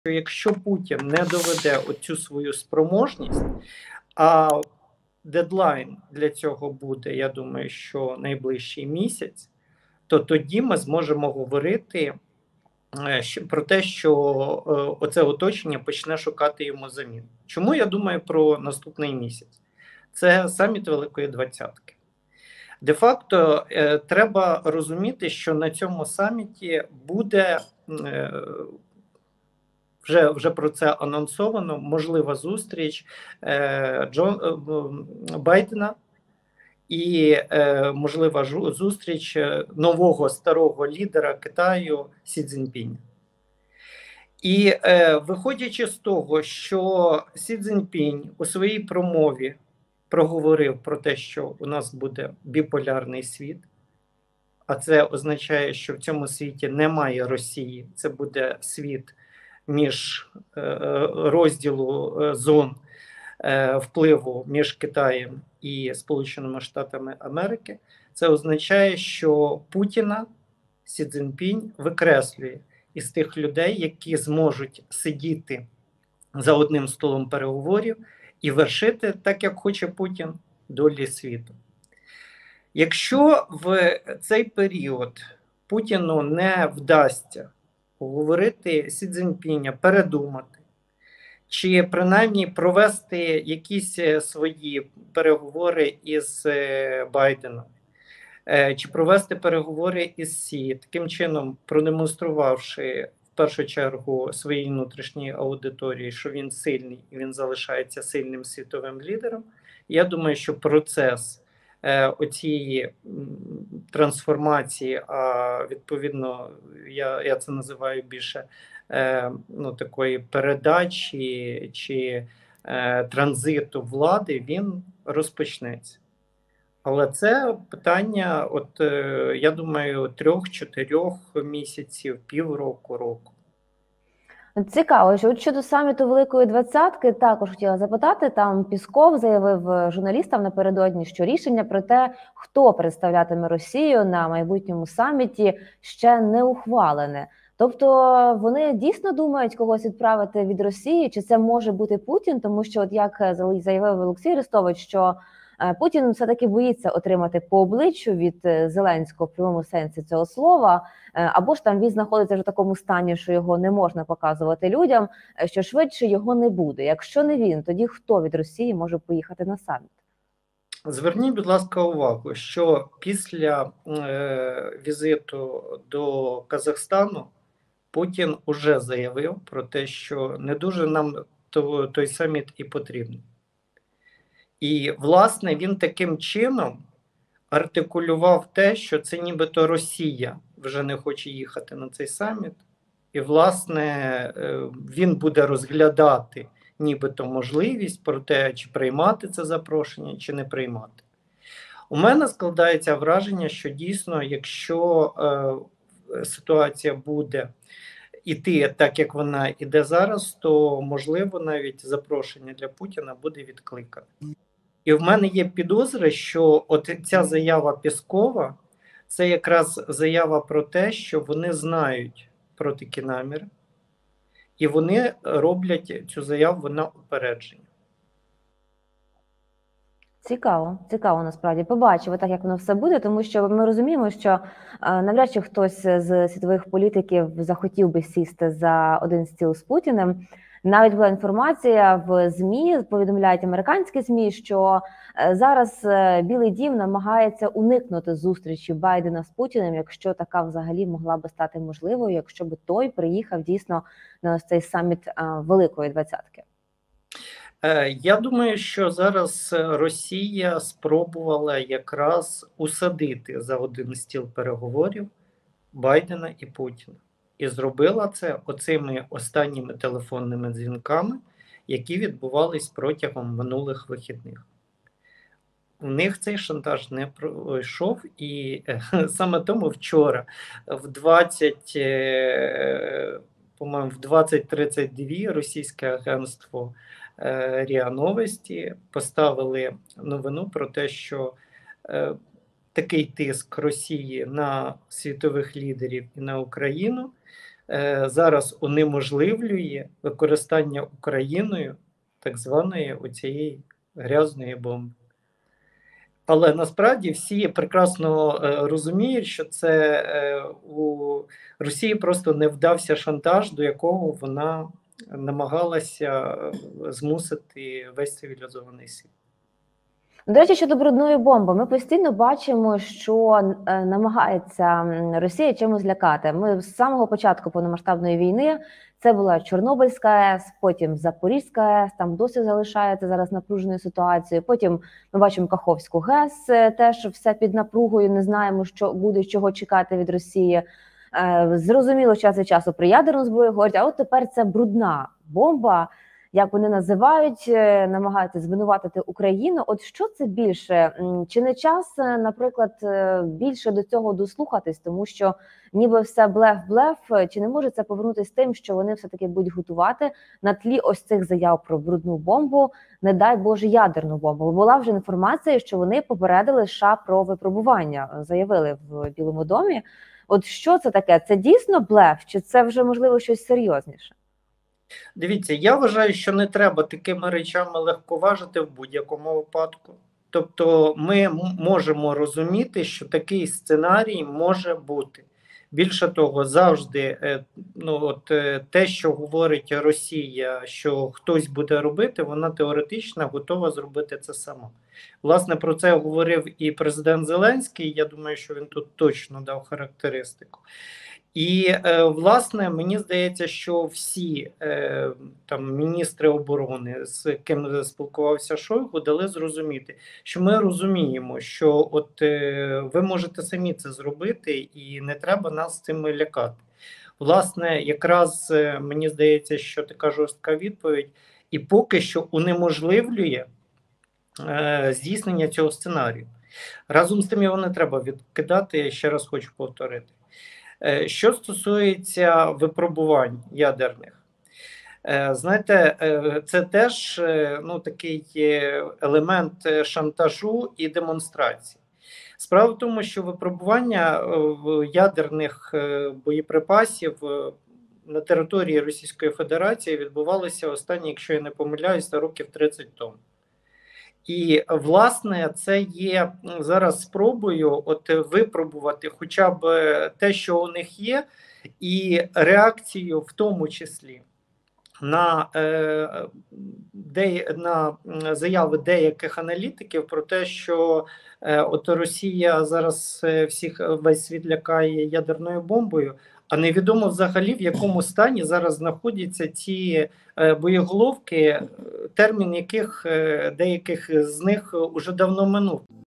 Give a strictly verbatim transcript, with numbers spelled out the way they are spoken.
що якщо Путін не доведе оцю свою спроможність, а дедлайн для цього буде, я думаю, що найближчий місяць, то тоді ми зможемо говорити е, щ- про те, що е, оце оточення почне шукати йому замін. Чому я думаю про наступний місяць? Це саміт Великої Двадцятки. Де-факто е, треба розуміти, що на цьому саміті буде е, вже вже про це анонсовано, можлива зустріч е, Джон е, Байдена і е, можлива жу- зустріч е, нового старого лідера Китаю Сі Цзіньпіня. І е, виходячи з того, що Сі Цзіньпінь у своїй промові проговорив про те, що у нас буде біполярний світ, а це означає, що в цьому світі немає Росії, це буде світ між е, розділу е, зон е, впливу між Китаєм і Сполученими Штатами Америки. Це означає, що Путіна Сі Цзіньпінь викреслює із тих людей, які зможуть сидіти за одним столом переговорів і вершити, так як хоче Путін, долі світу. Якщо в цей період Путіну не вдасться уговорити Сі Цзіньпіня, передумати, чи принаймні провести якісь свої переговори із Байденом, чи провести переговори із Сі, таким чином продемонструвавши в першу чергу своїй внутрішній аудиторії, що він сильний і він залишається сильним світовим лідером, я думаю, що процес е, оцієї трансформації, а відповідно я, я це називаю більше е, ну, такої передачі чи е, транзиту влади, він розпочнеться. Але це питання, от е, я думаю, трьох-чотирьох місяців, півроку, року. Цікаво, що от щодо саміту Великої Двадцятки також хотіла запитати, там Пісков заявив журналістам напередодні, що рішення про те, хто представлятиме Росію на майбутньому саміті, ще не ухвалене. Тобто вони дійсно думають когось відправити від Росії, чи це може бути Путін, тому що, от як заявив Олексій Арестович, що Путін все-таки боїться отримати по обличчю від Зеленського в прямому сенсі цього слова, або ж там він знаходиться вже в такому стані, що його не можна показувати людям, що швидше його не буде. Якщо не він, тоді хто від Росії може поїхати на саміт? Зверніть, будь ласка, увагу, що після е, візиту до Казахстану Путін уже заявив про те, що не дуже нам то, той саміт і потрібен. І, власне, він таким чином артикулював те, що це нібито Росія вже не хоче їхати на цей саміт. І, власне, він буде розглядати нібито можливість про те, чи приймати це запрошення, чи не приймати. У мене складається враження, що дійсно, якщо е, ситуація буде іти так, як вона іде зараз, то, можливо, навіть запрошення для Путіна буде відкликане. І в мене є підозри, що от ця заява Пєскова – це якраз заява про те, що вони знають про такі наміри, і вони роблять цю заяву на упередження. Цікаво, цікаво насправді. Побачимо так, як воно все буде, тому що ми розуміємо, що е, навряд чи хтось з світових політиків захотів би сісти за один стіл з Путіним. Навіть була інформація в ЗМІ, повідомляють американські ЗМІ, що е, зараз е, Білий дім намагається уникнути зустрічі Байдена з Путіним, якщо така взагалі могла би стати можливою, якщо б той приїхав дійсно на ось цей саміт е, Великої Двадцятки. Я думаю, що зараз Росія спробувала якраз усадити за один стіл переговорів Байдена і Путіна. І зробила це оцими останніми телефонними дзвінками, які відбувались протягом минулих вихідних. У них цей шантаж не пройшов, і саме тому вчора в двадцять, по-моєму, в двадцять тридцять два російське агентство РІА Новості поставили новину про те, що е, такий тиск Росії на світових лідерів і на Україну е, зараз унеможливлює використання Україною так званої оцієї грязної бомби. Але насправді всі прекрасно е, розуміють, що це е, у Росії просто не вдався шантаж, до якого вона намагалася змусити весь цивілізований світ. До речі, щодо брудної бомби, ми постійно бачимо, що е, намагається Росія чимось лякати. Ми з самого початку повномасштабної війни, це була Чорнобильська АЕС, потім Запорізька АЕС, там досі залишається зараз напруженою ситуацією. Потім ми бачимо Каховську ГЕС, теж все під напругою, не знаємо, що буде, чого чекати від Росії. Е, зрозуміло, час від часу про ядерну зброю говорять, а от тепер це брудна бомба, як вони називають, намагаються звинуватити Україну. От що це більше? Чи не час, наприклад, більше до цього дослухатись, тому що ніби все блеф-блеф, чи не може це повернутися тим, що вони все-таки будуть готувати на тлі ось цих заяв про брудну бомбу, не дай Боже, ядерну бомбу? Була вже інформація, що вони попередили США про випробування, заявили в Білому домі. От що це таке? Це дійсно блеф, чи це вже, можливо, щось серйозніше? Дивіться, я вважаю, що не треба такими речами легковажити в будь-якому випадку. Тобто ми можемо розуміти, що такий сценарій може бути. Більше того, завжди ну, от, те, що говорить Росія, що хтось буде робити, вона теоретично готова зробити це сама. Власне, про це говорив і президент Зеленський, я думаю, що він тут точно дав характеристику. І, власне, мені здається, що всі там міністри оборони, з ким спілкувався Шойгу, дали зрозуміти, що ми розуміємо, що от ви можете самі це зробити і не треба нас цим лякати. Власне, якраз мені здається, що така жорстка відповідь і поки що унеможливлює здійснення цього сценарію. Разом з тим його не треба відкидати, я ще раз хочу повторити. Що стосується випробувань ядерних, знаєте, це теж ну, такий елемент шантажу і демонстрації. Справа в тому, що випробування ядерних боєприпасів на території Російської Федерації відбувалося останні, якщо я не помиляюсь, років тридцять тому. І, власне, це є зараз спробою от випробувати хоча б те, що у них є, і реакцію в тому числі на, е, де, на заяви деяких аналітиків про те, що е, от Росія зараз всіх весь світ лякає ядерною бомбою, а невідомо взагалі, в якому стані зараз знаходяться ці е, боєголовки, термін яких е, деяких з них уже давно минув.